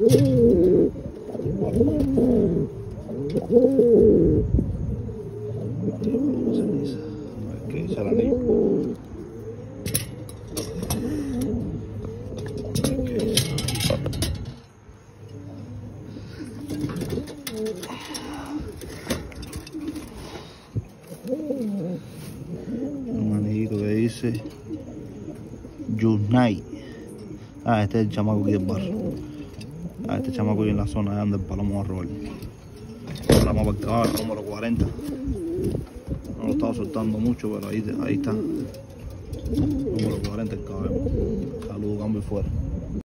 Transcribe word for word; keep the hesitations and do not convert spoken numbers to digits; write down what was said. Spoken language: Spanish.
¿Qué dice la niña? Un anillito que dice Yunai. Ah, este es el chamaco aquí del barrio. Ah, este chamaco aquí en la zona de donde el palomo va a robar. Ahora vamos para el caballo, número cuarenta. No lo estaba soltando mucho, pero ahí, ahí está. Número cuarenta el caballo. Saludos, cambio fuera.